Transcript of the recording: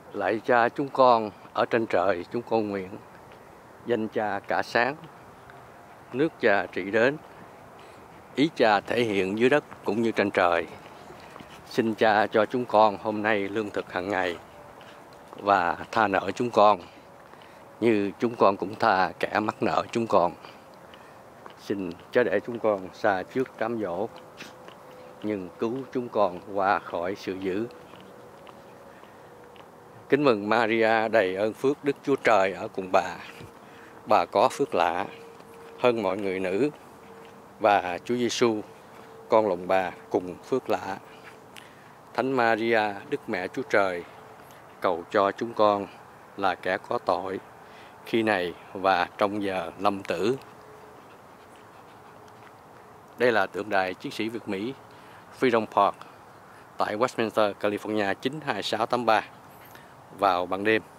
Lạy Cha chúng con ở trên trời, chúng con nguyện danh Cha cả sáng, nước Cha trị đến, ý Cha thể hiện dưới đất cũng như trên trời. Xin Cha cho chúng con hôm nay lương thực hàng ngày và tha nợ chúng con như chúng con cũng tha kẻ mắc nợ chúng con. Xin chớ để chúng con xa trước cám dỗ, nhưng cứu chúng con qua khỏi sự dữ. Kính mừng Maria đầy ơn phước, Đức Chúa Trời ở cùng bà. Bà có phước lạ hơn mọi người nữ, và Chúa Giêsu con lòng bà cùng phước lạ. Thánh Maria, Đức Mẹ Chúa Trời, cầu cho chúng con là kẻ có tội, khi này và trong giờ lâm tử. Đây là tượng đài chiến sĩ Việt Mỹ Freedom Park tại Westminster, California 92683 vào ban đêm.